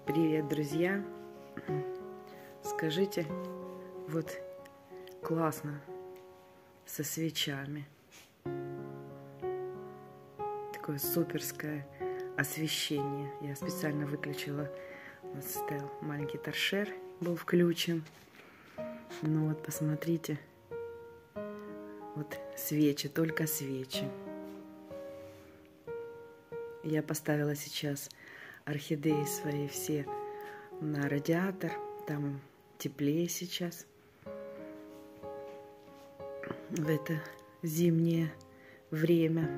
Привет, друзья! Скажите, вот классно со свечами. Такое суперское освещение. Я специально выключила. У нас стоял маленький торшер, был включен. Ну вот, посмотрите. Вот свечи, только свечи. Я поставила сейчас орхидеи свои все на радиатор. Там им теплее сейчас. В это зимнее время.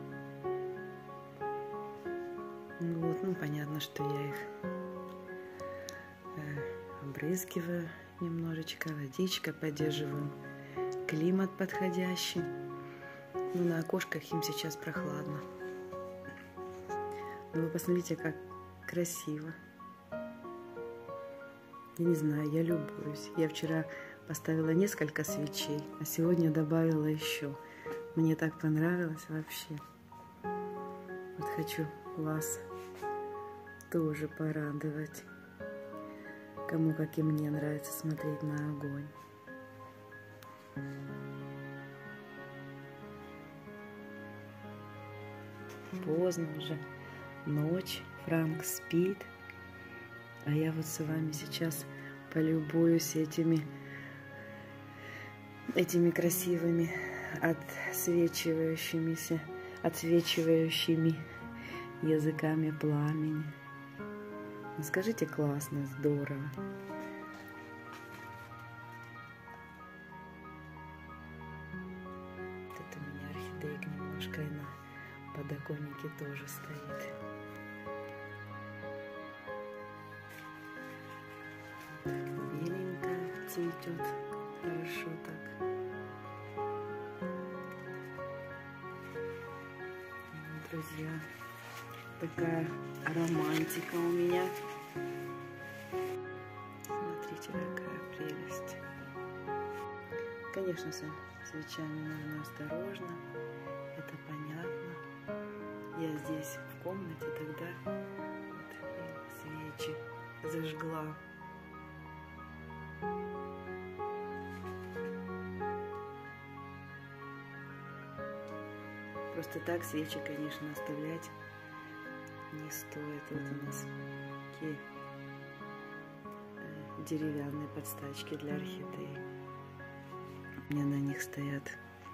Вот, ну понятно, что я их обрызгиваю немножечко, водичкой поддерживаю климат подходящий. Ну, на окошках им сейчас прохладно. Но вы посмотрите, как красиво. Я не знаю, я любуюсь. Я вчера поставила несколько свечей, а сегодня добавила еще. Мне так понравилось вообще. Вот хочу вас тоже порадовать. Кому, как и мне, нравится смотреть на огонь. Поздно уже, ночь, Франк спит, а я вот с вами сейчас полюбуюсь этими красивыми отсвечивающими языками пламени. Ну, скажите, классно, здорово. Тут у меня орхидейка немножко и на подоконнике тоже стоит. Беленько цветет, хорошо так. Друзья, такая романтика у меня. Смотрите, какая прелесть. Конечно, со свечами нужно осторожно, это понятно. Я здесь в комнате тогда вот свечи зажгла. Просто так свечи, конечно, оставлять не стоит. Вот у нас такие деревянные подстачки для орхидей. У меня на них стоят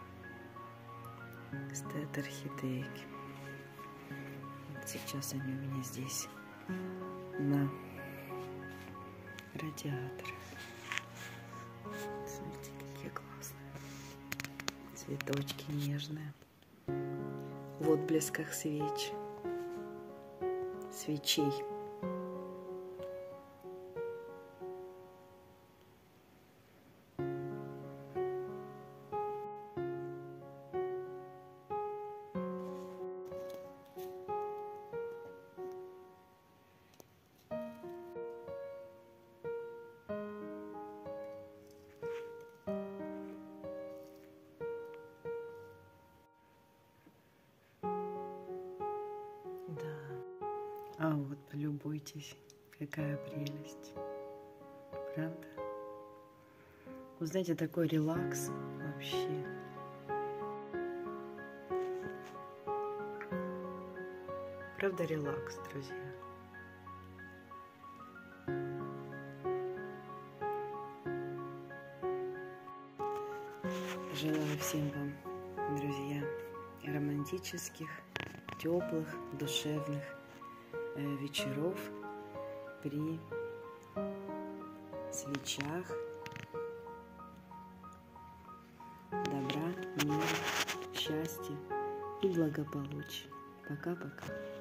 орхидейки. Вот сейчас они у меня здесь на радиаторе. Смотрите, какие классные цветочки нежные. В отблесках свечей. А вот полюбуйтесь, какая прелесть, правда? Вы знаете, такой релакс вообще. Правда, релакс, друзья? Желаю всем вам, друзья, романтических, теплых, душевных вечеров при свечах, добра, мира, счастья и благополучия. Пока-пока.